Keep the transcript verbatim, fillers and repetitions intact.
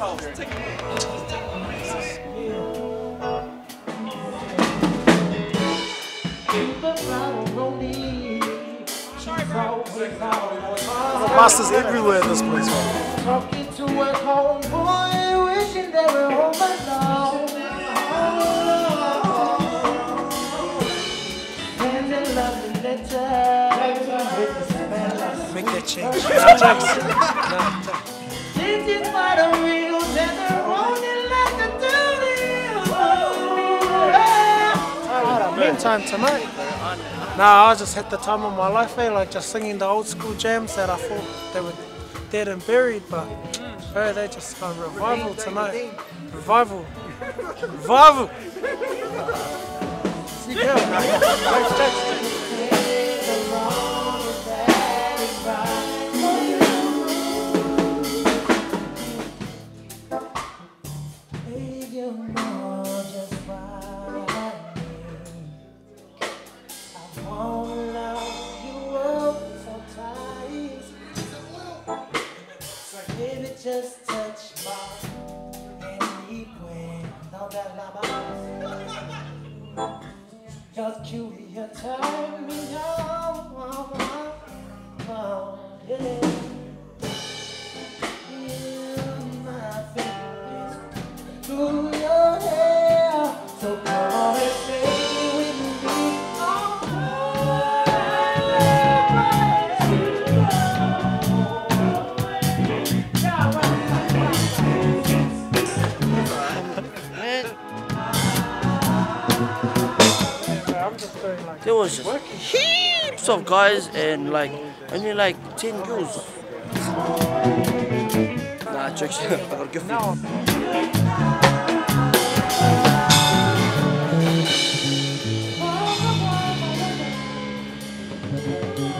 Masters everywhere in this place, man. Talking to a homeboy, wishing they were home alone. Send a lovely letter. Make that change. This is what a real letter rolling like a dirty. Meantime tonight. Nah, I just had the time of my life, eh? Like just singing the old school jams that I thought they were dead and buried, but hey, they just got revival tonight. Revival. Revival. Yeah, thanks, thanks. Just touch my and when no that just curious turn me on, oh, oh, yeah. Feel my fingers through your hair, so come on and stay with me. There was just heaps of guys and like only like ten girls. Nah, jokes. I got a gift for you. Oh,